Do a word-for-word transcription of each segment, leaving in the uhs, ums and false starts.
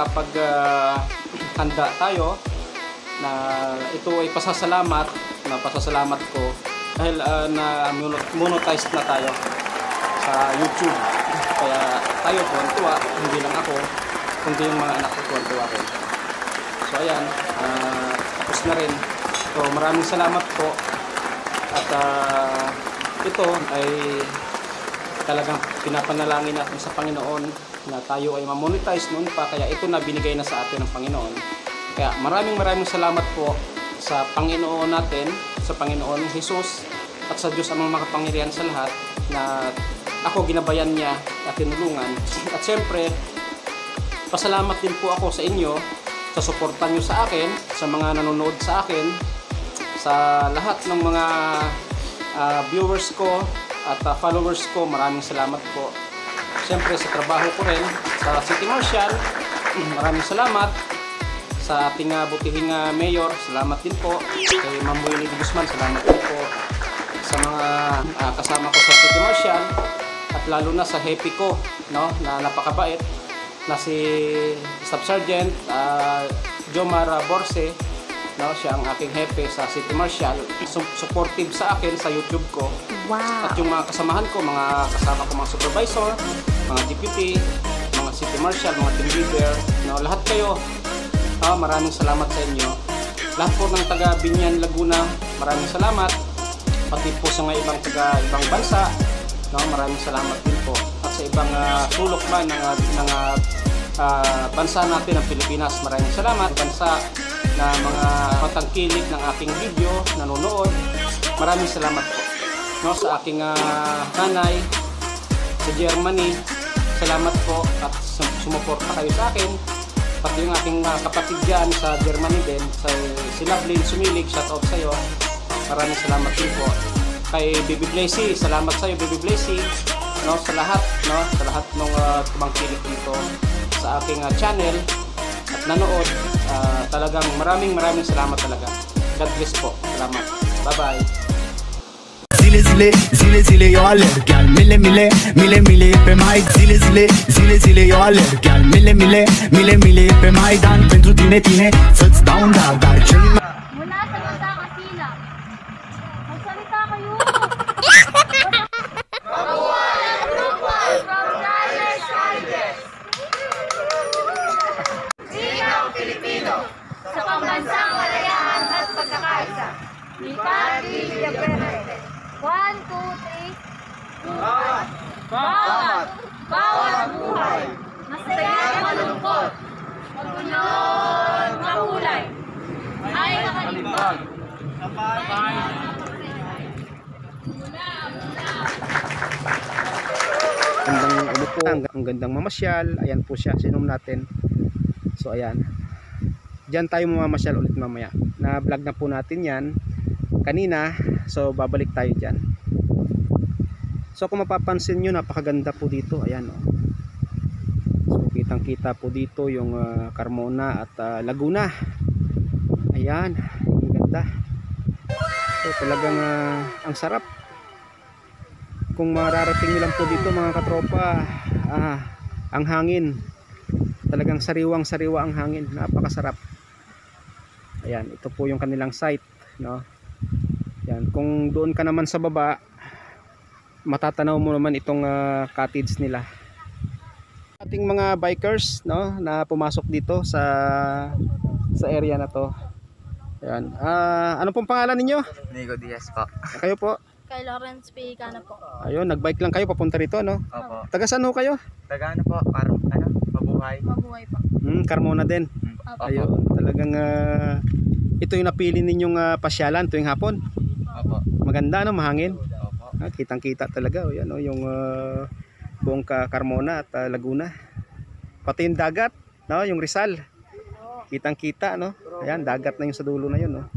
makapag uh, handa tayo na ito ay pasasalamat na pasasalamat ko dahil uh, na monetize na tayo sa YouTube. Kaya tayo tuwan-tuwa, hindi lang ako kundi yung mga anak ko tuwan-tuwa rin. So ayan, uh, tapos na rin. So maraming salamat po at uh, ito ay talagang pinapanalangin natin sa Panginoon na tayo ay ma-monetize noon pa, kaya ito na binigay na sa atin ng Panginoon. Kaya maraming maraming salamat po sa Panginoon natin, sa Panginoon Jesus at sa Diyos ang makapangyarihan sa lahat na ako ginabayan niya at tinulungan. At siyempre, pasalamat din po ako sa inyo sa suporta niyo sa akin, sa mga nanonood sa akin, sa lahat ng mga uh, viewers ko at uh, followers ko. Maraming salamat po. Siyempre sa trabaho ko rin sa City Marshal, maraming salamat. Sa ating uh, butihing uh, mayor, salamat din po. Kay Ma'am Willie Guzman, salamat din po. Sa mga uh, kasama ko sa City Marshal at lalo na sa happy ko, no, na napakabait na si Staff Sergeant uh, Jomar Borse, no, siya ang aking hepe sa City Marshal, supportive sa akin sa YouTube ko. Wow. At yung mga kasamahan ko, mga kasama ko, mga supervisor, mga deputy, mga City Marshal, mga team leader, no, lahat kayo, ah, maraming salamat sa inyo. Lahat po ng taga Binyan, Laguna, maraming salamat. Pati po sa mga ibang taga ibang bansa, no, maraming salamat din po. At sa ibang uh, sulok man ng, ng uh, uh, bansa natin ng Pilipinas, maraming salamat. Bansa na mga matangkilik ng aking video, nanonood, maraming salamat po. No, sa aking uh, nanay sa Germany, salamat po at sumuporta kayo sa akin. Pati yung aking uh, kapatid dyan sa Germany din, sa Sinablin Sumilig, shoutout sa iyo. Maraming salamat din po. Kay Baby Blessy, salamat sa iyo Baby Blessy. No, sa lahat, no, sa lahat ng uh, tumangkilik dito sa aking uh, channel at nanood, uh, talagang maraming maraming salamat talaga. God bless po. Salamat. Bye-bye. Zile zile, zile zile eu alerg chiar mile mile, mile mile pe mai. Zile zile, zile zile eu alerg chiar mile mile, mile mile pe Maidan. Pentru tine, tine, să-ți dau un dar, dar cel mai... Mula sa banda kasila. Magsalita kayo. Mabuhay ang grupo from Dallas, Dallas. Sigaw Pilipino sa pambansang kalayaan at pagkakaisa. Mikat Villapere. One, two, three. Bawat, bawat, bawat buhay. Masaya at malungkot. Magulong, mahulay. Ay nakalimutan. Sabay. Gandang ano po, ang gandang mamasyal. Ayan po siya, sinom natin. So ayan. Diyan tayo mamamasyal ulit mamaya. Na vlog na po natin yan kanina. So babalik tayo dyan. So kung mapapansin nyo, napakaganda po dito. Ayan o. So kitang kita po dito yung uh, Carmona at uh, Laguna. Ayan, ang ganda. So talagang uh, ang sarap. Kung mararating nyo lang po dito mga katropa, ah, ang hangin, talagang sariwang sariwa ang hangin, napakasarap. Ayan, ito po yung kanilang site, no? Yan, kung doon ka naman sa baba, matatanaw mo naman itong uh, cottage nila. Ating mga bikers, no, na pumasok dito sa sa area na to. Ayan, uh, ano pong pangalan ninyo? Nico Diaz po. Kayo po? Kay Lawrence P. Cana po. Ayun, nagbike lang kayo papunta rito, no? Opo. Taga saan ho kayo? Taga ano po? Para ano? Mabuhay. Mabuhay po. Hmm, Carmona din. Opo. Ayun, talagang uh, ito yung napili ninyong uh, pasyalan tuwing hapon. Opo. Maganda, no? Mahangin. Opo. Ah, kitang-kita talaga, oh, yan, oh, yung uh, buong ka Carmona at uh, Laguna. Pati yung dagat, no? Yung Rizal. Kitang-kita, no? Ayan, dagat na yung sa dulo na yun, no?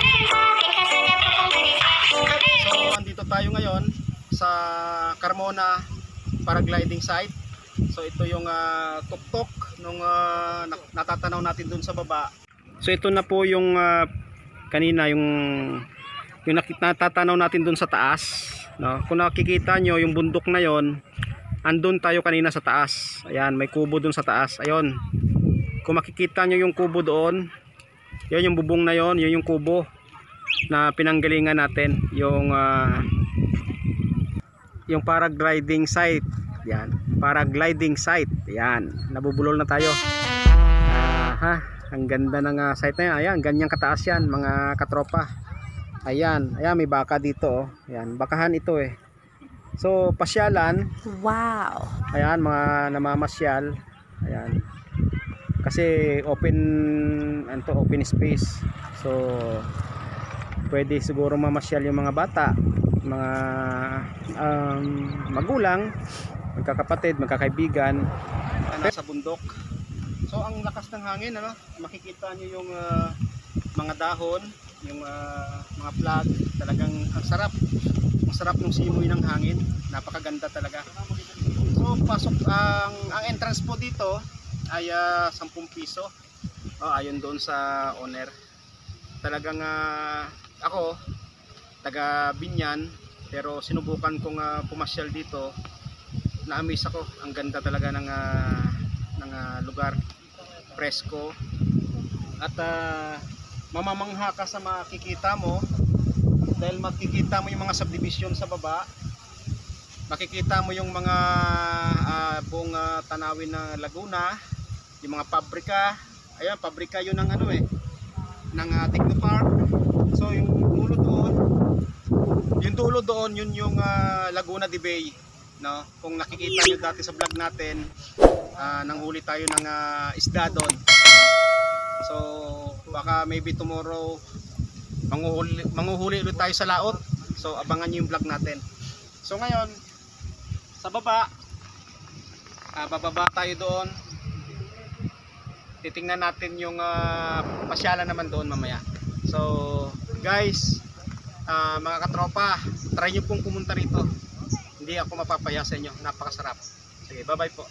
So, andito tayo ngayon sa Carmona paragliding site. So, ito yung uh, tuktok nung uh, natatanaw natin dun sa baba. So, ito na po yung uh, kanina yung yung natatanaw natin dun sa taas, no? Kung nakikita nyo yung bundok na yon, andun tayo kanina sa taas. Ayan, may kubo dun sa taas. Ayun. Kung makikita nyo yung kubo doon, yun yung bubong na yon, yun yung kubo na pinanggalingan natin, yung uh, yung paragliding site. Yan, paragliding site. Yan, nabubulol na tayo. Uh, ha, ang ganda ng uh, site na yan. Ayan, ganyang kataas yan mga katropa. Ayan, ayan may baka dito. Oh. Ayan, bakahan ito eh. So, pasyalan. Wow. Ayan, mga namamasyal. Ayan. Kasi open, anto, open space. So, pwede siguro mamasyal yung mga bata, mga um, magulang, magkakapatid, magkakaibigan. Nasa bundok. So, ang lakas ng hangin, ano? Makikita nyo yung uh, mga dahon, yung uh, mga flag. Talagang ang sarap. Ang sarap ng simoy ng hangin. Napakaganda talaga. So, pasok ang ang entrance po dito ay uh, sampung piso. Oh, ayon doon sa owner. Talagang uh, ako taga Binyan, pero sinubukan kong uh, pumasyal dito. Na-amaze ako. Ang ganda talaga ng uh, ng uh, lugar. Presko. At uh, mamamangha ka sa makikita mo dahil makikita mo yung mga subdivision sa baba. Makikita mo yung mga uh, buong uh, tanawin ng Laguna, yung mga pabrika. Ayan, pabrika yun ng ano eh, ng uh, Technopark. So yung dulo doon, yung dulo doon, yun yung uh, Laguna de Bay, no? Kung nakikita nyo dati sa vlog natin, uh, nanghuli tayo ng uh, isda doon. So baka maybe tomorrow manguhuli, manguhuli ulit tayo sa laot. So abangan nyo yung vlog natin. So ngayon, sa baba, uh, bababa tayo doon. Titingnan natin yung uh, pasyalan naman doon mamaya. So guys, uh, mga katropa, try nyo pong pumunta rito. Hindi ako mapapaya sa inyo, napakasarap. Sige, bye bye po.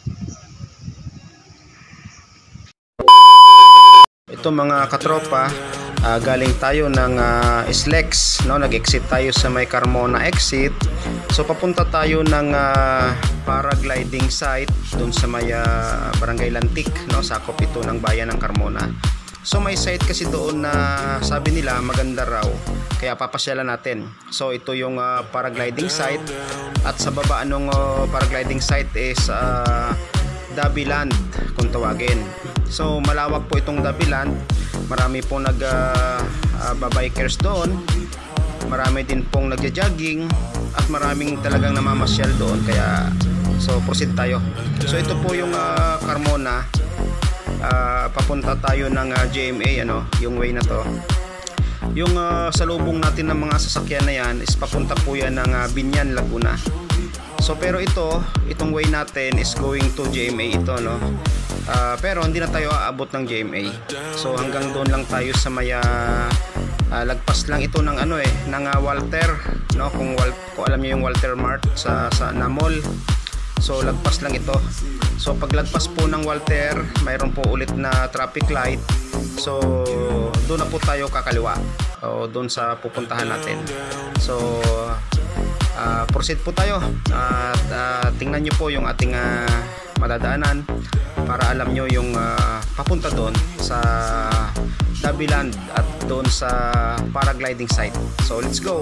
Ito mga katropa, uh, galing tayo ng uh, Islex, no? Nag-exit tayo sa may Carmona exit. So papunta tayo ng uh, paragliding site doon sa may uh, Barangay Lantik, no? Sakop ito ng bayan ng Carmona. So may site kasi doon na sabi nila maganda raw, kaya papasyalan natin. So ito yung uh, paragliding site, at sa baba anong uh, paragliding site is uh, Dabiland kung tawagin. So malawak po itong Dabiland. Marami pong nag uh, uh, babikers doon. Marami din pong nagja-jogging at maraming talagang namamasyal doon, kaya so proceed tayo. So ito po yung uh, Carmona. Uh, papunta tayo ng uh, J M A, ano, yung way na to. Yung uh, salubong natin ng mga sasakyan na yan is papunta po yan ng uh, Binyan, Laguna. So pero ito, itong way natin is going to J M A ito, no. Uh, pero hindi na tayo aabot ng J M A. So hanggang doon lang tayo sa maya uh, lagpas lang ito ng ano eh, ng uh, Walter, no, kung, Wal kung alam niyo yung Walter Mart sa sa na mall. So lagpas lang ito. So paglagpas po ng Walter, mayroon po ulit na traffic light. So doon na po tayo kakaliwa, o doon sa pupuntahan natin. So uh, proceed po tayo at uh, tingnan nyo po yung ating uh, madadaanan para alam nyo yung uh, papunta doon sa Dabiland at doon sa paragliding site. So let's go.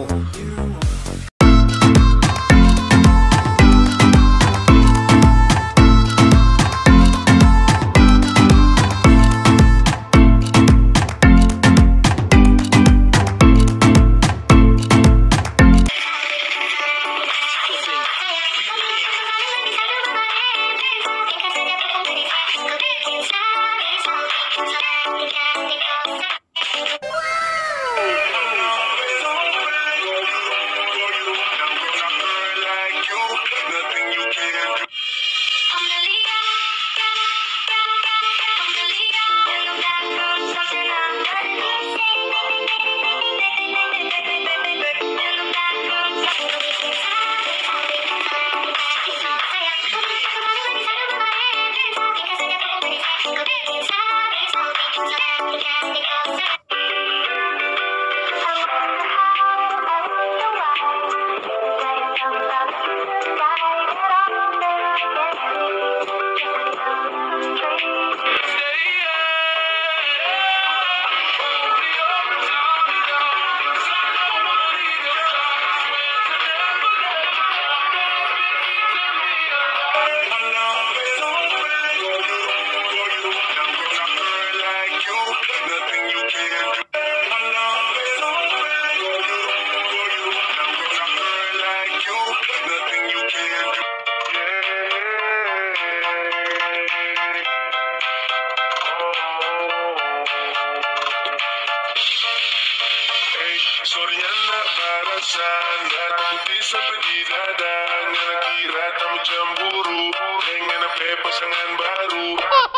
bersandar, putih seperti dadang. Yang kira kamu cemburu dengan apa pasangan baru.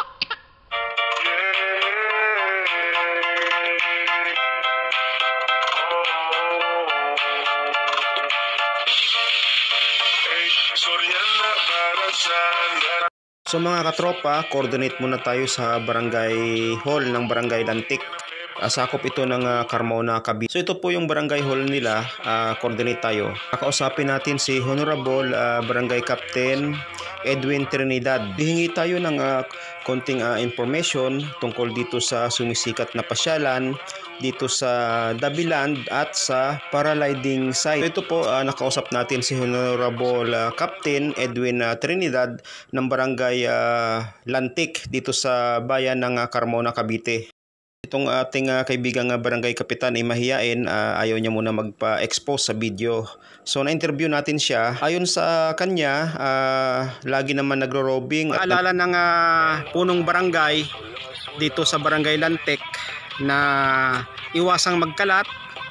So mga katropa, coordinate muna tayo sa barangay hall ng Barangay Lantik. Uh, sakop ito ng uh, Carmona, Cavite. So ito po yung barangay hall nila, uh, coordinate tayo. Kakausapin natin si Honorable uh, Barangay Captain Edwin Trinidad. Hihingi tayo ng uh, konting uh, information tungkol dito sa sumisikat na pasyalan dito sa Dabiland at sa paragliding site. Ito po, uh, nakausap natin si Honorable uh, Captain Edwin uh, Trinidad ng Barangay uh, Lantik dito sa bayan ng uh, Carmona, Cavite. Itong ating uh, kaibigang uh, barangay kapitan ay mahiyain, uh, ayaw niya muna magpa-expose sa video. So na-interview natin siya. Ayon sa kanya, uh, lagi naman nagro-robing. Paalala ng uh, punong barangay dito sa Barangay Lantik na iwasang magkalat.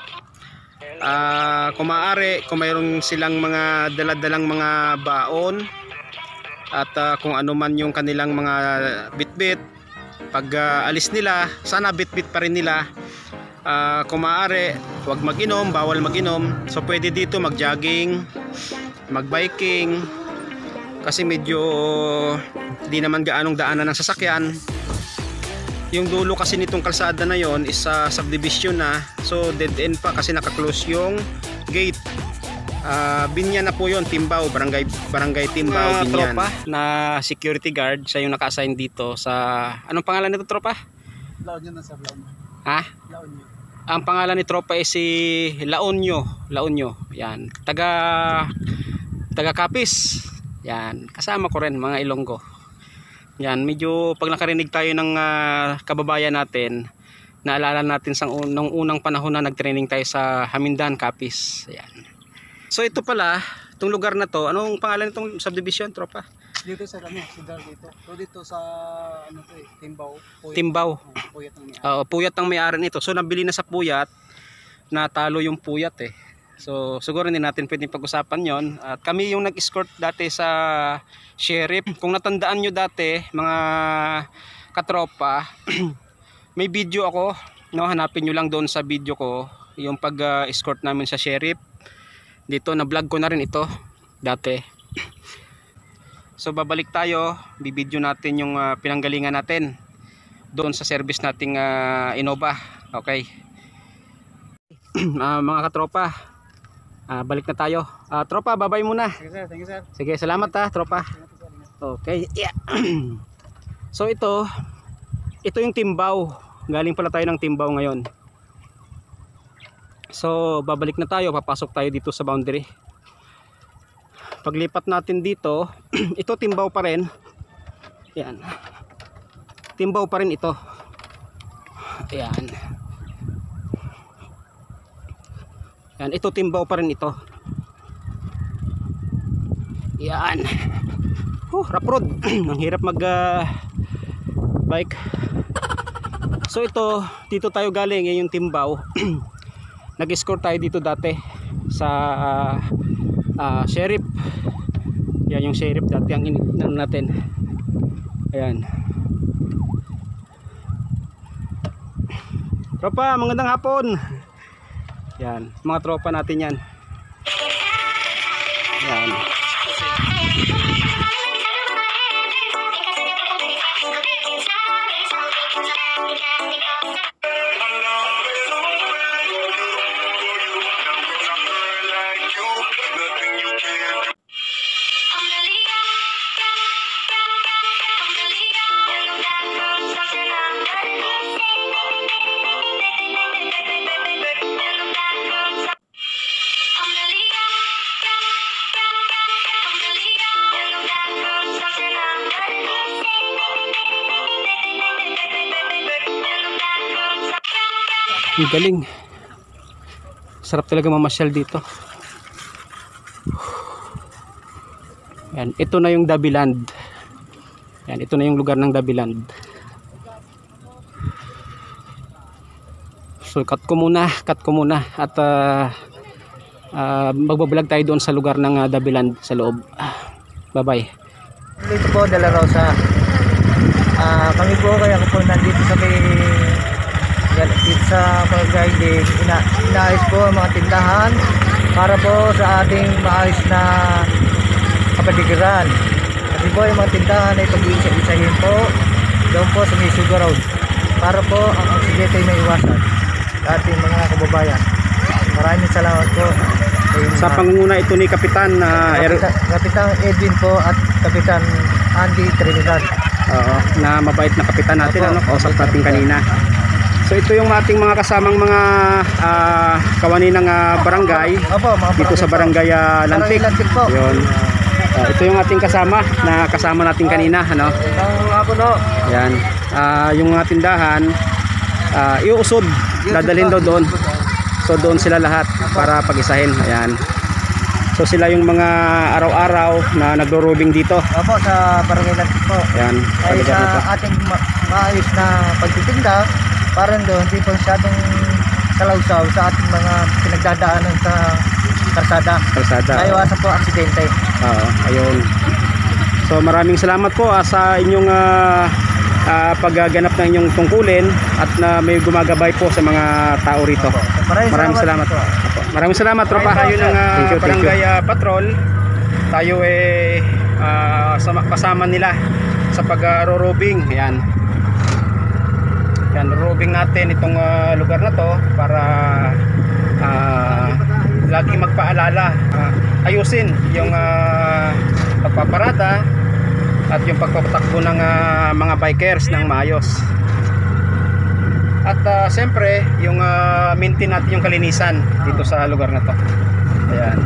Uh, kung maaari, kung mayroong silang mga daladalang mga baon at uh, kung ano man yung kanilang mga bitbit, pag uh, alis nila, sana bitbit pa rin nila. Uh, kung maaari, huwag mag-inom, bawal mag-inom. So pwede dito mag-jogging, mag-biking, kasi medyo di naman gaanong daanan ng sasakyan. Yung dulo kasi nitong kalsada na yon is uh, subdivision na, so dead end pa kasi naka-close yung gate. Uh, Binyan na po yon, Timbao, barangay barangay Timbao, uh, Binyan. Tropa na security guard, siya yung naka-assign dito sa, anong pangalan nito, tropa? Laonyo na sa Laonyo. Ha? Laonyo. Ang pangalan ni tropa ay si Laonyo, Laonyo. Yan, taga taga Capiz. Yan, kasama ko rin mga Ilonggo. Yan, medyo pag nakarinig tayo ng uh, kababayan natin, naalala natin sa nung unang panahon na nagtraining tayo sa Hamindan, Capiz. Yan. So ito pala, itong lugar na to, anong pangalan nitong subdivision, tropa? Dito sa kami, sidar dito. So dito sa ano to eh, Timbao. Puyat. Timbao. Oh, Puyat ang may-ari. Oo, Puyat ang may-ari nito. So nabili na sa Puyat, natalo yung Puyat eh. So siguro hindi natin pwedeng pag-usapan yon. At kami yung nag-escort dati sa sheriff. Kung natandaan nyo dati, mga katropa, may video ako, no, hanapin nyo lang doon sa video ko yung pag-escort namin sa sheriff. Dito na vlog ko na rin ito dati. So babalik tayo, bibidyo natin yung uh, pinanggalingan natin doon sa service nating uh, Innova. Okay. uh, mga katropa, uh, balik na tayo. Uh, tropa, babay muna. Sige sir, thank you sir. Sige, salamat ha, tropa. Okay. Yeah. So ito, ito yung Timbao. Galing pala tayo ng Timbao ngayon. So babalik na tayo, papasok tayo dito sa boundary. Paglipat natin dito, ito Timbao pa rin. Yan. Timbao pa rin ito. Yan. Yan, ito Timbao pa rin ito. Yan. Oh, rough road. Ang hirap mag uh, bike. So ito, dito tayo galing, yan yung Timbao. Nag-escort tayo dito dati sa uh, uh, sheriff. Yan yung sheriff dati ang init natin. Ayan. Tropa, magandang hapon. Yan, mga tropa natin yan. Yan. Ang galing. Sarap talaga mamasyal dito. Yan, ito na yung Dabiland. Yan, ito na yung lugar ng Dabiland. So cut ko muna, cut ko muna at uh, uh, magbablog tayo doon sa lugar ng uh, Dabilan sa loob. Ah, bye bye. Dito po, De La Rosa. Ah, kami po, kaya ko po nandito sa may dito sa pag-guiding, ina inaayos po ang mga tindahan para po sa ating maayos na kapaligiran. Kasi po yung mga tindahan ay pag-iisa-isahin po doon po sa may Sugar Road para po ang aksidente ay maiwasan sa ating mga kababayan. Maraming salamat po Sa pangunguna ito ni Kapitan uh, Kapitan, Kapitan Edwin po at Kapitan Andy Trinidad. Oo, na mabait na kapitan natin. Opo, ano, kausap natin kanina. So ito yung ating mga kasamang mga uh, kawani ng uh, barangay. Opo, mga dito sa barangay uh, Lantik. Lantik po. Yun. Uh, ito yung ating kasama na kasama natin kanina, ano. Yan. Uh, yung mga tindahan uh, iuusod, dadalhin daw doon. So doon sila lahat para pag-isahin. Ayan. So sila yung mga araw-araw na nagro-robing dito. Opo, sa barangay Lantik po. Ayan. Ay sa ating ma maayos na pagtitinda, parang doon hindi po masyadong kalawsaw sa ating mga pinagdadaanan sa karsada. Karsada. Kaya iwasan po aksidente. Oo, ayun. So maraming salamat po uh, sa inyong uh, uh, pagganap ng inyong tungkulin at na may gumagabay po sa mga tao rito. Maraming, maraming salamat. salamat po. Maraming salamat tropa. Tayo ng uh, barangay uh, patrol. Tayo eh uh, kasama nila sa pag-robing. Ayan. Yan, robing natin itong uh, lugar na to para uh, lagi magpaalala, uh, ayusin yung uh, pagpaparada at yung pagpapatakbo ng uh, mga bikers ng maayos. At uh, siyempre yung uh, maintain natin yung kalinisan dito sa lugar na to. Ayan.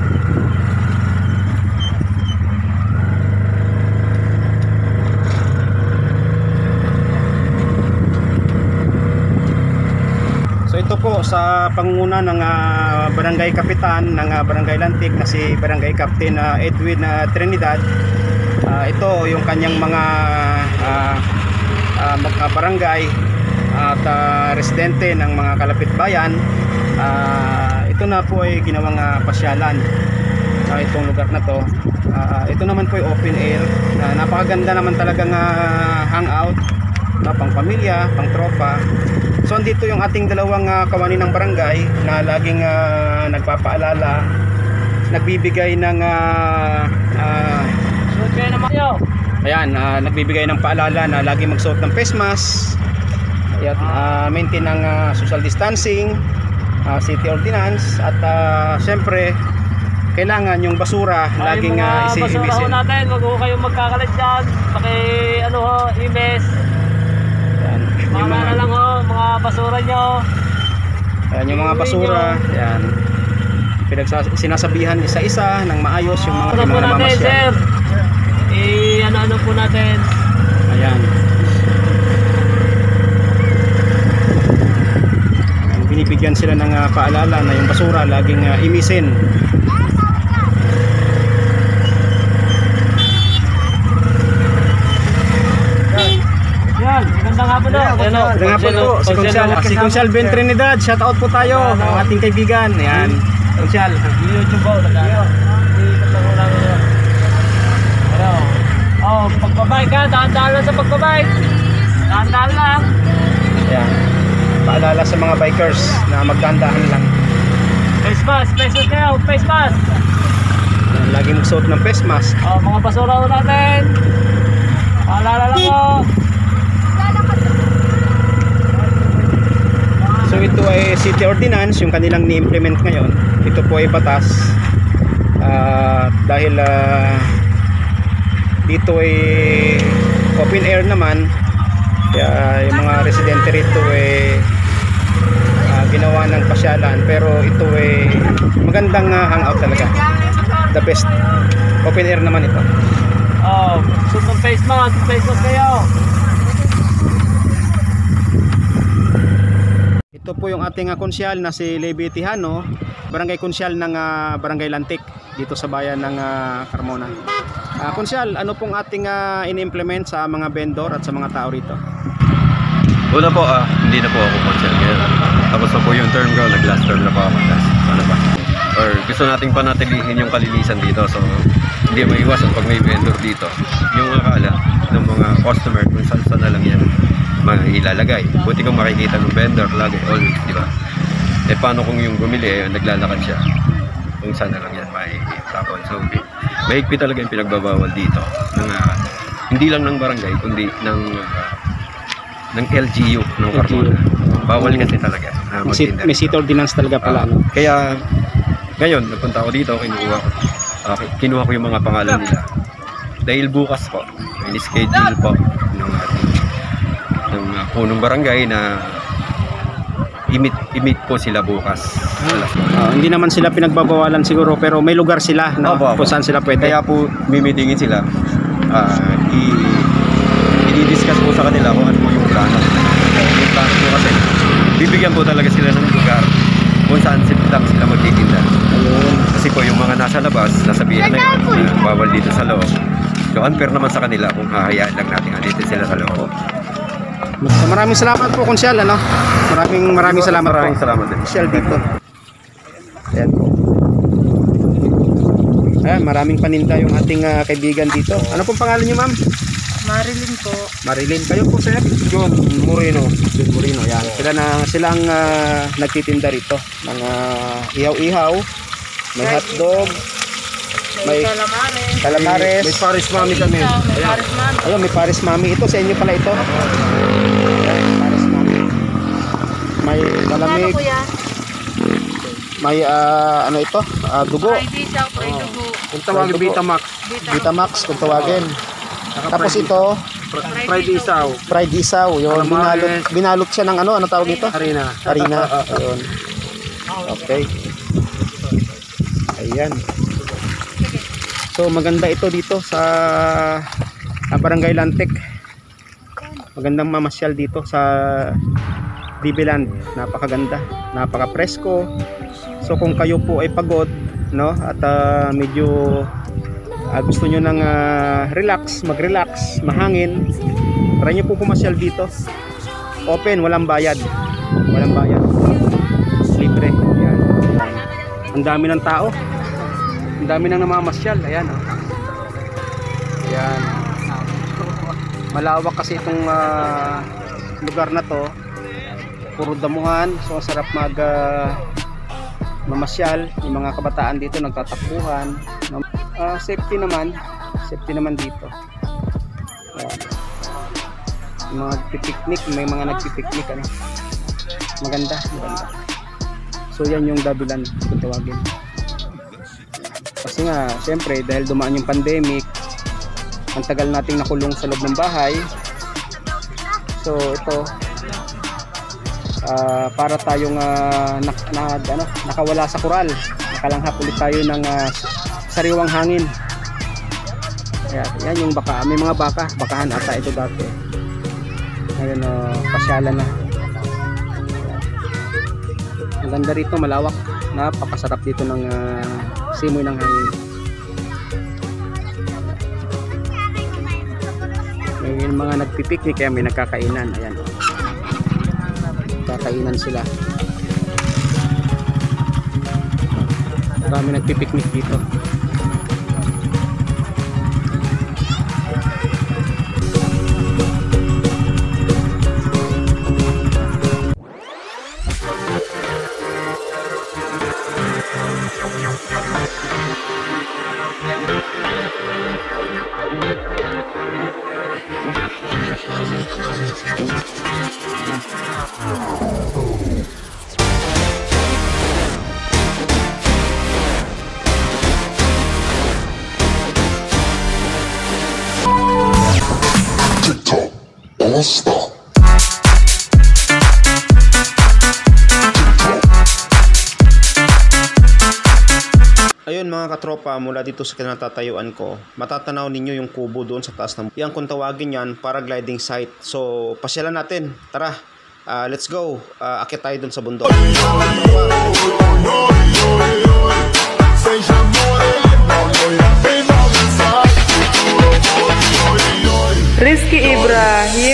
So ito po sa pangunguna ng uh, barangay kapitan ng uh, barangay Lantik na si barangay captain uh, Edwin uh, Trinidad. Uh, ito yung kanyang mga uh, uh, magka-barangay at uh, residente ng mga kalapit bayan. Uh, ito na po ay ginawang uh, pasyalan sa uh, itong lugar na to. Uh, ito naman po ay open air. Uh, napakaganda naman talagang uh, hangout, uh, pang pamilya, pang tropa. So andito yung ating dalawang uh, kawani ng barangay na laging uh, nagpapaalala, nagbibigay ng uh, uh, ayan, uh, nagbibigay ng paalala na lagi magsuot ng face mask, at uh, maintain ng uh, social distancing, uh, city ordinance, at uh, syempre kailangan yung basura ay, laging uh, isi-imisin. Basura ho natin, wag ho kayong magkakalat dyan, paki ano ho, imes. Mga na lang ho, mga basura nyo. Ayan yung mga basura. Ayan. Pinagsas- sinasabihan isa-isa ng maayos yung mga ano po natin, sir? Eh, ano-ano po natin. Ayan. Ayan. Binibigyan sila ng uh, paalala na yung basura laging uh, imisin. Yan, magandang hapon po. Magandang hapon po. Si Consyal, si Consyal Ben Trinidad. Shout out po tayo, ang ating kaibigan. Ayan. Consyal. YouTube po. Oh, pagbabike ka, dahan-dahan lang sa pagbabike. Dahan-dahan lang. Ayan. Paalala sa mga bikers na magdahan-dahan lang. Face mask, face mask kayo, face mask. Ayan, lagi magsuot ng face mask. Oh, mga basura ho natin. Paalala lang ho. So ito ay city ordinance, yung kanilang ni-implement ngayon. Ito po ay batas. Uh, dahil uh, dito ay open air naman, kaya yung mga residente rito ay uh, ginawa ng pasyalan. Pero ito ay magandang uh, hangout talaga. The best. Open air naman ito. Oh, suit ng face mask, face mask kayo. Ito po yung ating uh, konsyal na si Levi Tijano, barangay konsyal ng uh, barangay Lantik dito sa bayan ng uh, Carmona. Uh, konsyal, ano pong ating uh, in-implement sa mga vendor at sa mga tao rito? Una po, ah, hindi na po ako konsyal ngayon. Tapos na po yung term ko, nag-last term na po ako. Ano ba? or gusto nating panatilihin yung kalinisan dito. So hindi maiwasan pag may vendor dito, yung akala ng mga customer kung saan saan na lang yan mailalagay. Buti kung makikita ng vendor lagi, always, di ba? Eh paano kung yung bumili, eh, naglalakad siya kung saan na lang yan may tapon. So mahigpit talaga yung pinagbabawal dito ng, uh, hindi lang ng barangay kundi ng uh, ng L G U ng Carmona. Bawal kasi talaga uh, magtinda. May seat ordinance talaga pala. Uh, kaya ngayon nagpunta ako dito, kinuha ko uh, kinuha ko yung mga pangalan nila dahil bukas po may schedule po ng ating ng uh, punong barangay na imit imit po sila bukas. Uh, hindi naman sila pinagbabawalan siguro, pero may lugar sila no? Opo, opo. Kung saan sila pwede. Kaya po mimitingin sila, uh, i-discuss po sa kanila kung ano po yung plano. Yung plano po kasi bibigyan po talaga sila ng lugar kung saan lang sila magtitinda. Kasi po yung mga nasa labas, nasabihan na yun na bawal dito sa loob. So unfair naman sa kanila kung hahayaan lang natin andito sila sa loob. So, maraming salamat po, Konsyal, ano? Maraming maraming salamat maraming po. salamat din. Konsyal dito. Ayan po. Ayan, maraming paninda yung ating uh, kaibigan dito. Ano pong pangalan niyo, ma'am? Marilyn po. Marilyn. Kayo po, sir? John Moreno. John Moreno, yan. Sila na, silang uh, nagtitinda rito ng uh, ihaw-ihaw, may hotdog, may calamares. calamares. May Paris Mami kami. May Paris Mami. Ayun, may Paris Mami. Ito, sa inyo pala ito. Ayan, Paris Mami. May malamig. May uh, ano ito? Uh, dugo. Friday siya, Friday dugo. Kung tawagin, Vitamax. Vitamax, kung tawagin. Tapos ito, Fried isaw. fried isaw. Yun, binalot, binalot siya ng ano, ano tawag ito? Harina. Harina. Ayun. Okay. Ayan. So maganda ito dito sa uh, Barangay Lantik. Magandang mamasyal dito sa Diviland. Napakaganda, napaka-presko. So kung kayo po ay pagod, no, at uh, medyo uh, gusto nyo ng uh, relax, mag-relax, mahangin, try nyo po pumasyal dito. Open, walang bayad. Walang bayad. Libre. Ayan. Ang dami ng tao. Ang dami nang namamasyal. Ayan, oh. Ayan. Malawak kasi itong uh, lugar na to. Puro damuhan. So sarap mag uh, mamasyal. Yung mga kabataan dito nagtatakbuhan. Uh, safety naman. Safety naman dito. Ayan. Yung mga nagpipiknik. May mga nagpipiknik. Ano. Maganda. Maganda. So yan yung dabilan kung tawagin. Kasi nga, siyempre, dahil dumaan yung pandemic, ang tagal nating nakulong sa loob ng bahay. So, ito, uh, para tayong uh, na, na, ano, nakawala sa kural. Nakalanghap ulit tayo ng uh, sariwang hangin. Ayan, yan yung baka. May mga baka. Bakahan ata ito dati. Ngayon, uh, pasyalan na. Ang ganda rito, malawak. Napakasarap dito ng uh, simoy ng hangin. May mga nagpipiknik kaya may nagkakainan. Ayan. Kakainan sila. Marami nagpipiknik dito. Ayun mga katropa, mula dito sa kinatatayuan ko, matatanaw ninyo yung kubo doon sa taas ng... Yan kung tawagin yan, paragliding site. So, pasyalan natin. Tara, uh, let's go. Uh, akit tayo doon sa bundok. Rizky Ibrahim.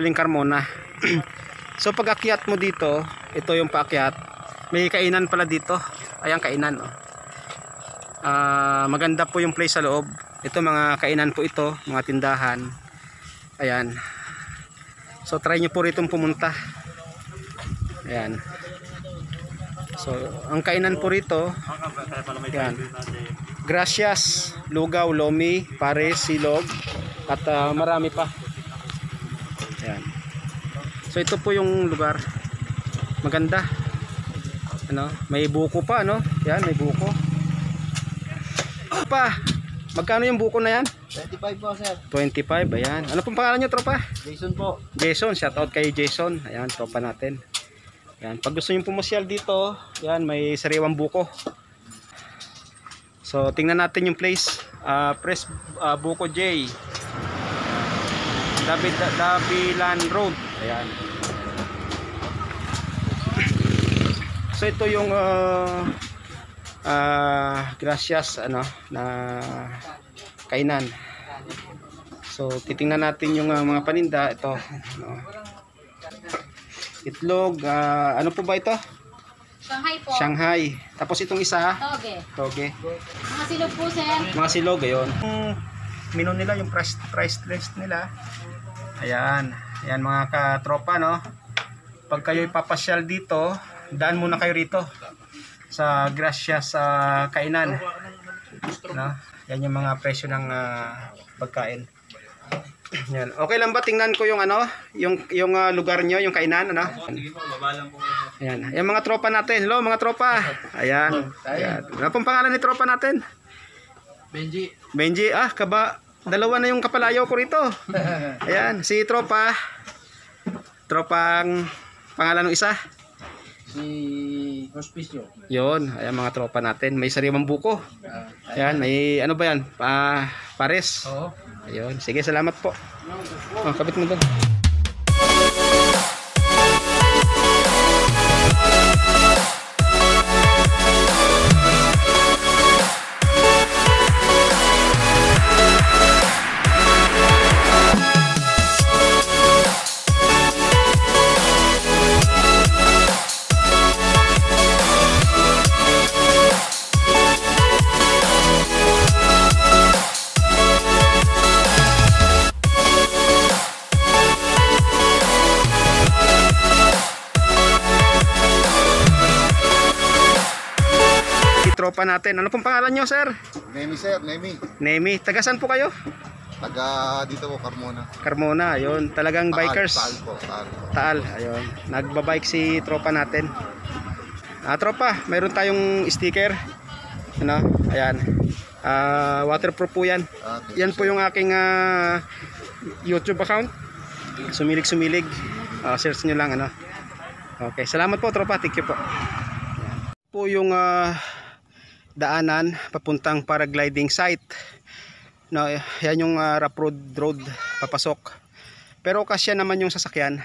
galing Carmona. So pag akyat mo dito, ito yung paakyat. May kainan pala dito. Ayan kainan. Oh. Uh, maganda po yung place sa loob. Ito mga kainan po ito, mga tindahan. Ayan. So try nyo po rito pumunta. Ayan. So ang kainan po rito, ayan. Gracias, lugaw, lomi, pares, silog, at uh, marami pa. Ayan. So ito po yung lugar. Maganda. Ano, may buko pa, no? Yan, may buko. Pa, magkano yung buko na yan? twenty-five po, sir. twenty-five, ayan. Ano pong pangalan nyo, tropa? Jason po. Jason, shout out kay Jason. Ayan, tropa natin. Ayan, pag gusto nyo pumasyal dito, ayan, may sariwang buko. So, tingnan natin yung place. Uh, Press uh, Buko J. David, Davilan Road. Ayan. So, ito yung uh, uh, gracias ano, na kainan. So, titingnan natin yung uh, mga paninda. Ito. Ano, itlog. Uh, ano po ba ito? Shanghai po. Shanghai. Tapos itong isa. Toge. Toge. Mga silog po, sir. Mga silog, ayun. Yung menu nila, yung price, price list nila. Ayan. Ayan mga katropa, no? Pag kayo'y papasyal dito, daan muna kayo rito. Sa Gracias sa uh, kainan. No? Yan yung mga presyo ng uh, pagkain. Yan. Okay lang ba tingnan ko yung ano, yung yung uh, lugar nyo, yung kainan, ano? Ayan. Ayan mga tropa natin. Hello mga tropa. Ayan. Ayan. Ano pong pangalan ni tropa natin? Benji. Benji. Ah, kaba. Dalawa na yung kapalayaw ko rito. Ayan. Si tropa. Tropang pangalan ng isa? Si Hospicio. Yun. Ayan mga tropa natin. May sariwang buko. Ayan. May ano ba yan? Pa, pares. Oo. Ayun. Sige, salamat po. Oh, kabit mo doon. Tropa natin. Ano pong pangalan nyo, sir? Nemi, sir. Nemi. Nemi. Taga saan po kayo? Taga dito po, Carmona. Carmona, ayun. Talagang Taal, bikers. Taal po. Taal. Taal, ayun. Nagbabike si tropa natin. Ah, tropa, mayroon tayong sticker. Ano? Ayan. Ah, waterproof po yan. Ah, Yan po yung aking uh, YouTube account. Sumilig-sumilig. Uh, search nyo lang, ano. Okay, salamat po, tropa. Thank you po. Ayan. Po yung uh, daanan papuntang paragliding site. No, yan yung uh, rough road road papasok. Pero kasya naman yung sasakyan.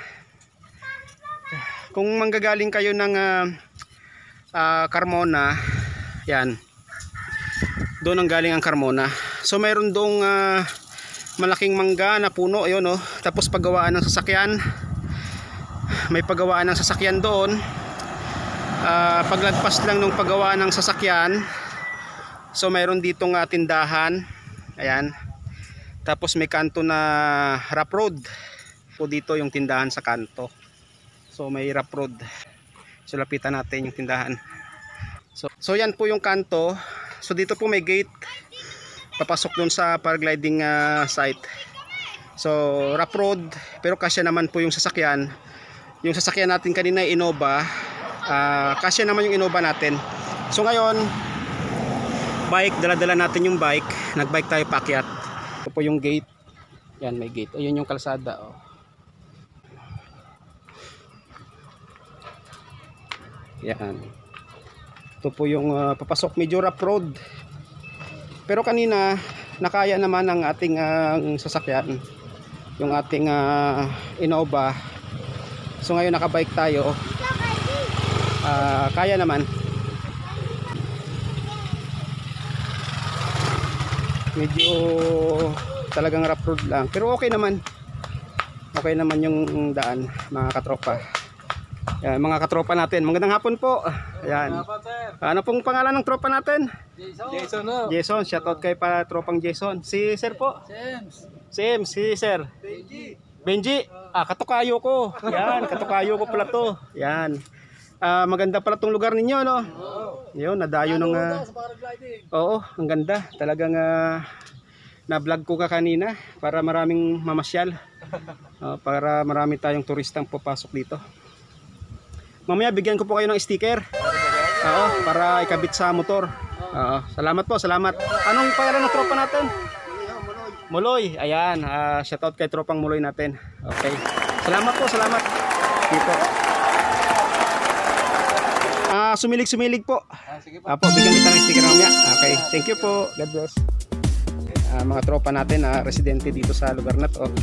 Kung manggagaling kayo ng uh, uh, Carmona, yan. Doon ang galing ang Carmona. So mayroon dong uh, malaking mangga na puno, ayun oh. Tapos paggawaan ng sasakyan. May paggawaan ng sasakyan doon. Uh, paglagpas lang ng paggawaan ng sasakyan, so mayroon ditong uh, tindahan. Ayan. Tapos may kanto na rough road po dito, yung tindahan sa kanto. So may rough road. So lapitan natin yung tindahan. So, so yan po yung kanto. So dito po may gate papasok dun sa paragliding uh, site. So rough road, pero kasya naman po yung sasakyan. Yung sasakyan natin kanina ay Innova. Uh, kasya naman yung Innova natin. So ngayon, bike, dala-dala natin yung bike. Nagbike tayo paakyat. Ito po yung gate. Yan, may gate. Ayun yung kalsada, oh. Yan. Ito po yung uh, papasok, medyo rough road. Pero kanina nakaya naman ang ating uh, sasakyan, yung ating uh, Innova. So ngayon nakabike tayo. Uh, kaya naman. Medyo talagang rough road lang, pero okay naman. okay naman yung daan, mga katropa. Yan, mga katropa natin. Magandang hapon po. Ayan. Ano pong pangalan ng tropa natin? Jason, no? Jason, shoutout kay para tropang Jason. Si Sir po? James. Sim, si Sir. Benji. Benji. Ah, katukayo ko. Yan, katukayo ko pala to. Yan. Ah, maganda pala tong lugar ninyo, no? Yun, nadayo ng uh, oo, ang ganda. Talagang uh, na-vlog ko ka kanina para maraming mamasyal. Uh, para marami tayong turistang papasok dito. Mamaya bigyan ko po kayo ng sticker. Oo, para ikabit sa motor. Oo, salamat po, salamat. Anong pangalan ng tropa natin? Muloy. Ayan, uh, shoutout kay tropang Muloy natin. Okay. Salamat po, salamat. Dito. Ah, uh, sumilig-sumilig po. Apo, bigyan kita ng sticker mamaya. Okay, thank you po. God bless. Uh, mga tropa natin na uh, residente dito sa lugar na to.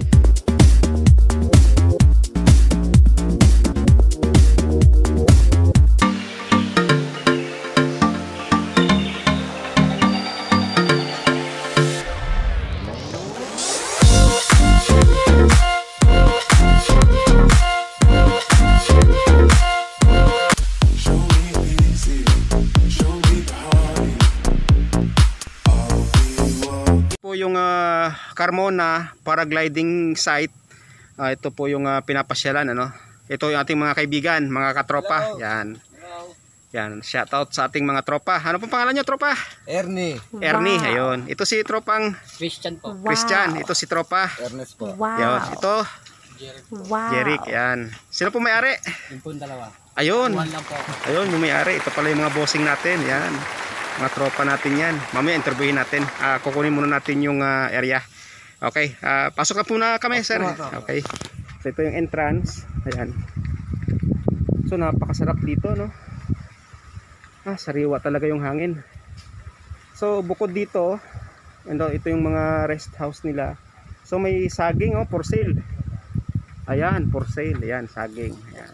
Yung uh, Carmona paragliding site. Uh, ito po yung uh, pinapasyalan, ano. Ito yung ating mga kaibigan, mga katropa. Yan. Yan, shout out sa ating mga tropa. Ano pong pangalan niyo, tropa? Ernie. Ernie, wow. Ayun. Ito si tropang Christian po. Wow. Christian, ito si tropa Ernest po. Wow. Yan, ito Wow. Jeric, yan. Sino po may-ari? Yung po dalawa. Ayun. One lang po. Ayun, yung may-ari. Ito pala yung mga bossing natin. Yan. Mga tropa natin yan. Mamaya interviewin natin. Uh, kukunin muna natin yung uh, area. Okay. Uh, pasok na po na kami, sir. Okay. So ito yung entrance. Ayan. So napakasarap dito, no? Ah, sariwa talaga yung hangin. So bukod dito, ito, ito yung mga rest house nila. So may saging, oh, for sale. Ayan, for sale. Ayan, saging. Ayan.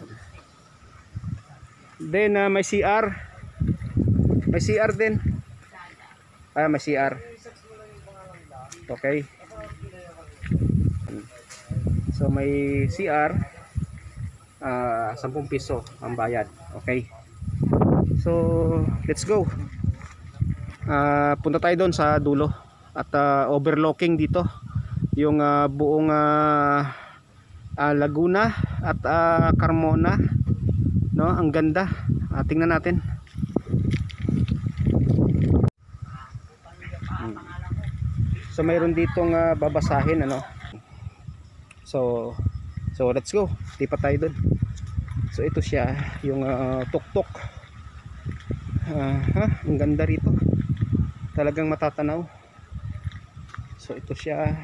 Then uh, may C R. May C R din. Ah, may C R. Okay. So may C R. Ah, ten piso ang bayad. Okay. So, let's go. Ah, punta tayo doon sa dulo at uh, overlooking dito yung uh, buong uh, uh, Laguna at uh, Carmona, no? Ang ganda. Ah, tingnan natin. So mayroon ditong uh, babasahin, ano. So so let's go. Lipat tayo doon. So ito siya yung uh, tuktok. Uh, ha, ang ganda rito. Talagang matatanaw. So ito siya.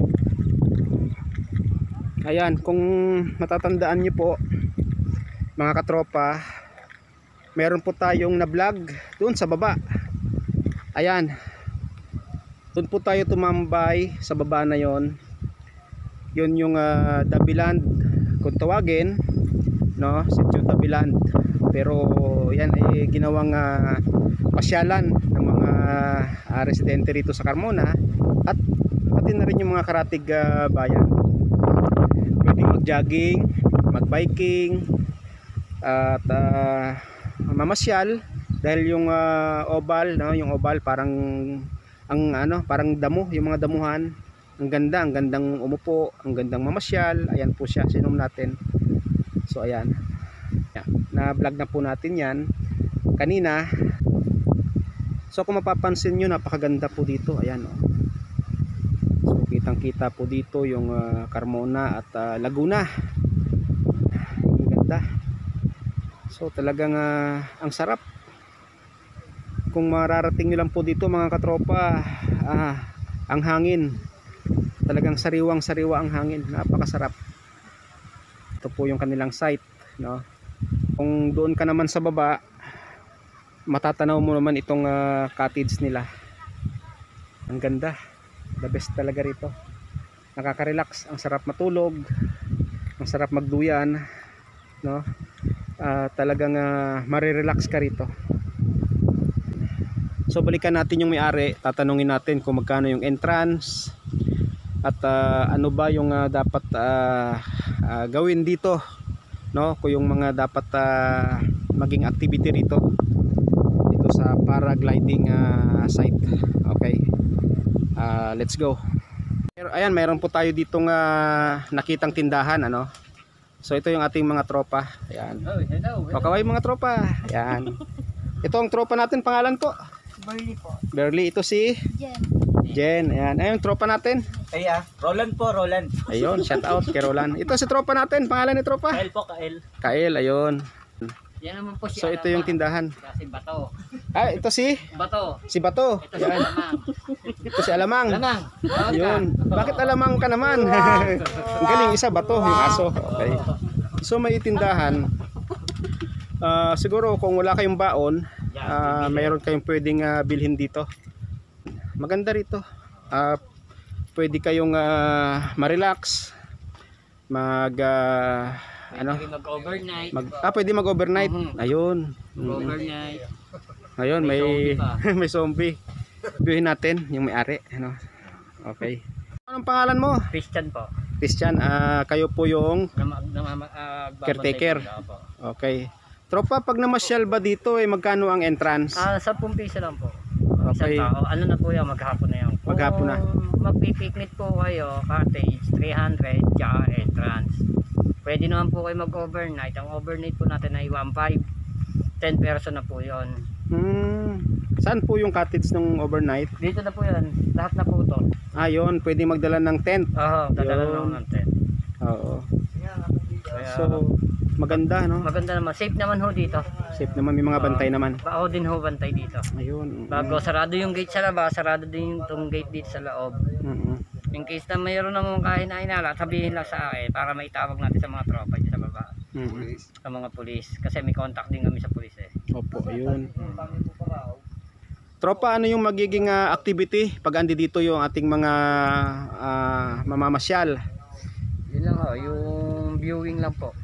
Ayan, kung matatandaan niyo po, mga katropa, meron po tayong na-vlog doon sa baba. Ayan. Doon po tayo tumambay sa baba na yon. Yun yung uh, Dabiland kung tawagin, no? Sitio Dabiland. Pero yan ay ginawang uh, pasyalan ng mga uh, residente rito sa Carmona at pati na rin yung mga karatig uh, bayan. Pwede mag-jogging, mag-biking at uh, mamasyal dahil yung uh, oval, no? Yung oval parang ang ano, parang damo, yung mga damuhan. Ang ganda, ang gandang umupo, ang gandang mamasyal. Ayan po siya, sinom natin. So ayan. Yan. Na-vlog na po natin yan kanina. So kung mapapansin nyo, napakaganda po dito. Ayan, oh. So kitang-kita po dito yung uh, Carmona at uh, Laguna. Ang ganda. So talagang uh, ang sarap. Kung mararating nyo lang po dito, mga katropa, ah, ang hangin talagang sariwang sariwa ang hangin, napakasarap. Ito po yung kanilang site, no? Kung doon ka naman sa baba, matatanaw mo naman itong uh, cottage nila. Ang ganda, the best talaga rito. Nakaka-relax, ang sarap matulog, ang sarap magduyan, no? Uh, talagang uh, marirelax ka rito. So balikan natin yung may-ari, tatanungin natin kung magkano yung entrance, at uh, ano ba yung uh, dapat uh, uh, gawin dito, no? Kung yung mga dapat uh, maging activity rito dito sa paragliding uh, site. Okay, uh, let's go. Ayan, mayroon po tayo ditong uh, nakitang tindahan, ano. So ito yung ating mga tropa. Ayan. O kaway mga tropa. Ayan. Ito ang tropa natin, pangalan po? Berly po. Berly, ito si Jen. Jen. Ayan, ayun tropa natin. Ay ah, Roland po, Roland. Ayun, shout out kay Roland. Ito si tropa natin, pangalan ni tropa? Kael po, Kael. Kael, ayun. Yan naman po si So ito yung tindahan. Kasi Bato. Ah, ito si Bato. si Bato. Ito si Alamang. Ito si Alamang. Alamang. Ayun. Bakit Alamang ka naman? Ang galing, isa Bato, yung aso. Okay. So may tindahan. Uh, siguro kung wala kayong baon, uh, mayroon kayong pwedeng uh, bilhin dito. Maganda rito. Uh, pwede kayong uh, ma-relax. Mag uh, ano? Mag-overnight. Mag, ah, pwede mag-overnight. Mm-hmm. Ayun. Mag-overnight. Ayun, may May may zombie. Biuhin natin yung may-ari, ano. Okay. Anong pangalan mo? Christian po. Christian, ah, kayo po yung Nama, nama, uh, caretaker. Okay. Tropa, pag namasyal ba dito, eh, magkano ang entrance? Ah, sa piso lang po. Okay. Isang tao. Ano na po yan, maghapon na yan. Maghapon na. Kung magpipiknik po kayo, cottage, three hundred, tsaka entrance. Pwede naman po kayo mag-overnight. Ang overnight po natin ay one point five. ten person na po yun. Hmm. Saan po yung cottage ng overnight? Dito na po yan. Lahat na po ito. Ah, yun. Pwede magdala ng tent. Oo, dadala Yun. lang ng tent. Oo. Kaya, So, maganda, no? maganda naman. Safe naman ho dito. Safe naman. May mga bantay naman. Bao din ho bantay dito. Ayun. Bago sarado yung gate sa labas, sarado din yung gate dito sa loob. Mm-hmm. In case na mayroon namang kain na inala, sabihin lang sa akin para maitawag natin sa mga tropa dito sa baba. Mm-hmm. Sa mga pulis. Kasi may contact din kami sa pulis eh. Opo, ayun. Tropa, ano yung magiging uh, activity pag andi dito yung ating mga uh, mamamasyal? Yun lang ho, yung viewing lang po.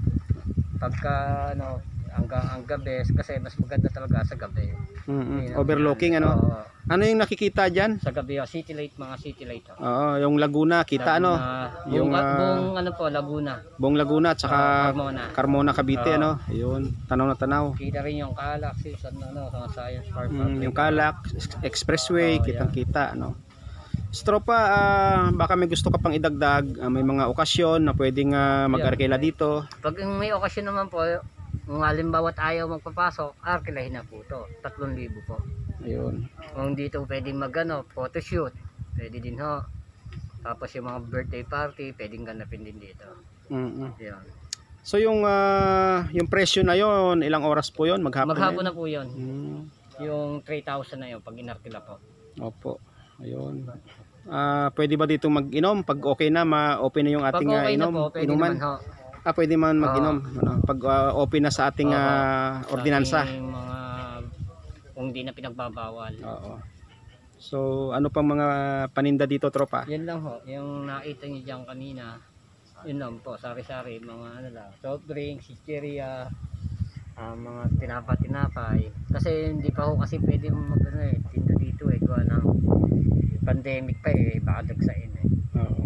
Pagka ano, hanggang ang gabi, kasi mas maganda talaga sa gabi. Mm-hmm. Overlooking, ano? Oo. Ano yung nakikita dyan? Sa gabi, oh, city light, mga city light. Oh. Oo, yung Laguna, kita ano? Laguna, Yung buong, uh, buong ano po, Laguna. Buong Laguna at saka Ah, Carmona. Carmona, Cavite, Oo. ano? Ayun, tanaw na tanaw. Kita rin yung Calac, Silson, ano, sa Science Park. Mm, yung Calac, Expressway, Oo, kitang-kita, ano? Stropa, ah, baka may gusto ka pang idagdag, ah, may mga okasyon na pwedeng uh, mag-arkela dito. Pag may okasyon naman po, kung halimbawa ayaw magpapasok, arkilahin na po ito. tatlong libo po. Ayun. Kung dito pwedeng mag ano, photoshoot, pwede din ho. Tapos yung mga birthday party, pwedeng ganapin din dito. Mm-hmm. Yan. So yung uh, yung presyo na yon, ilang oras po yon? Maghapon, Maghapon na na po yun. Mm. Yung three thousand na yun, pag inarkila po. Opo. Ayun. Ah, pwede ba dito mag-inom? Pag okay na, ma-open na yung Pag ating okay uh, na inom, po, pwede inuman. naman ho. Ah, pwede man mag-inom. Ano, pag uh, open na sa ating Oo. uh, Sa ordinansa. ating mga, kung di na pinagbabawal. Oo. So, ano pang mga paninda dito, tropa? Yan lang ho, yung nakita niyo dyan kanina, yun lang po, sari-sari, mga ano lang, soft drinks, chicheria, uh, mga tinapa-tinapay. Kasi hindi pa ho kasi pwede mag ano eh, tinda dito eh, gawa ng pandemic pa eh, baka dagsain eh. Oo.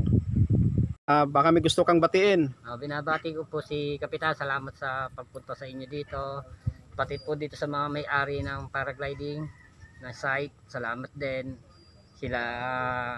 Ah, baka may gusto kang batiin. Uh, binabati ko po si Kapitan, salamat sa pagpunta sa inyo dito. Pati po dito sa mga may-ari ng paragliding na site, salamat din. Sila uh,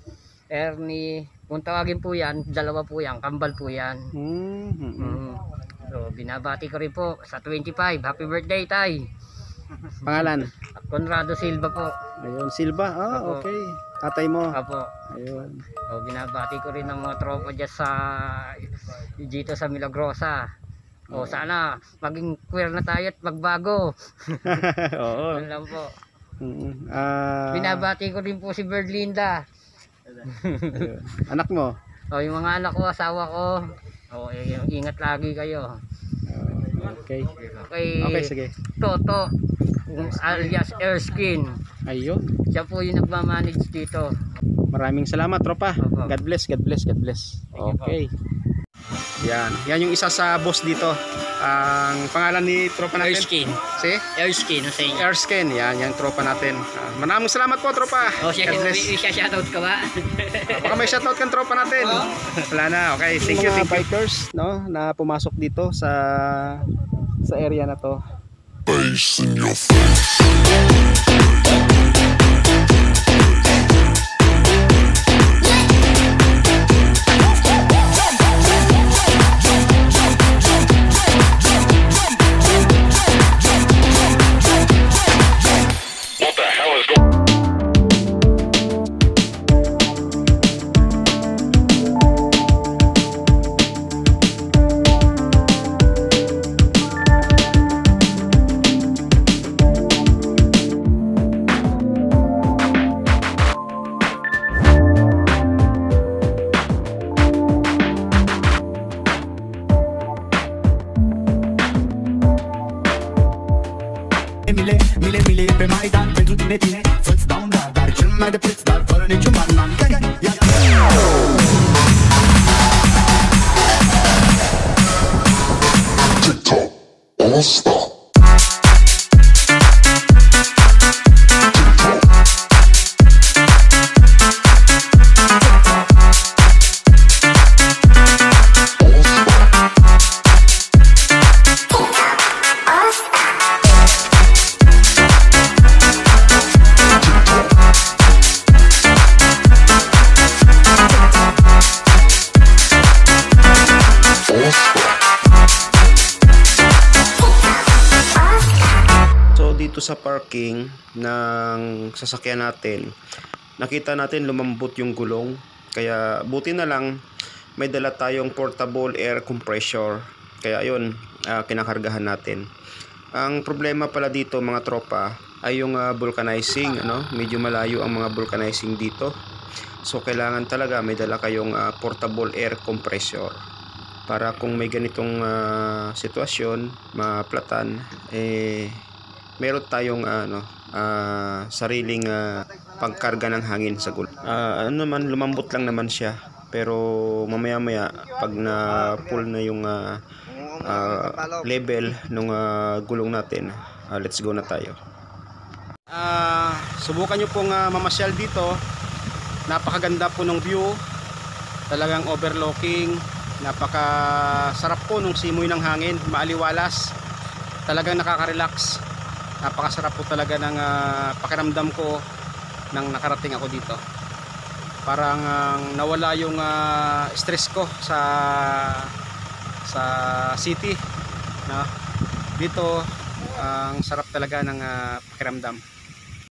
Ernie, kung tawagin po yan, dalawa po yan, kambal po yan. Mm-hmm. Mm. So binabati ko rin po sa twenty-five, happy birthday tay. Pangalan? Conrado Silva po. Ayun, Silva. Ah, Apo. okay. Tatay mo. Apo. Ayun. O binabati ko rin ng mga tropa dyan sa dito sa Milagrosa. O sana maging queer na tayo at magbago. Oo. Yun lang po. Mm-hmm. Ah, Binabati ko rin po si Berlinda. ayun. Anak mo? O yung mga anak ko, asawa ko. O eh, ingat lagi kayo. Okay. Okay. Okay, sige. Toto alias Erskine. Ayun. Siya po yung nagmamanage dito. Maraming salamat, tropa. Opo. God bless, God bless, God bless. Thank you po. Okay. Yan. Yan yung isa sa boss dito. Ang pangalan ni tropa natin. Airskin. Si? Airskin, sa inyo. Airskin. Yan, yung tropa natin. Uh, maraming salamat po, tropa. Oh, siya, God bless. may shoutout ka ba? Baka may shoutout kang tropa natin. Wala na. Okay, thank you, thank you. Bikers, no, na pumasok dito sa sa area na to. Bass in your face. Mile, mile, mile pe Maidan pentru tine, tine să-ți dau un dar, dar cel mai de preț, dar fără niciun ban. TikTok, all stop. Dito sa parking ng sasakyan natin, nakita natin lumambot yung gulong, kaya buti na lang may dala tayong portable air compressor, kaya ayun, uh, kinakargahan natin. Ang problema pala dito mga tropa ay yung uh, vulcanizing, ano? Medyo malayo ang mga vulcanizing dito, so kailangan talaga may dala kayong uh, portable air compressor para kung may ganitong uh, sitwasyon, maplatan, eh meron tayong uh, ano, uh, sariling uh, pagkarga ng hangin sa gulong. Uh, ano naman, lumambot lang naman siya, pero mamaya maya pag na pull na yung uh, uh, level ng uh, gulong natin, uh, let's go na tayo. Uh, subukan nyo pong uh, mamasyal dito. Napakaganda po ng view, talagang overlooking, napakasarap po nung simoy ng hangin, maaliwalas, talagang nakaka-relax. Napakasarap po talaga ng uh, pakiramdam ko nang nakarating ako dito. Parang uh, nawala yung uh, stress ko sa sa city, no? Dito ang uh, sarap talaga ng uh, pakiramdam.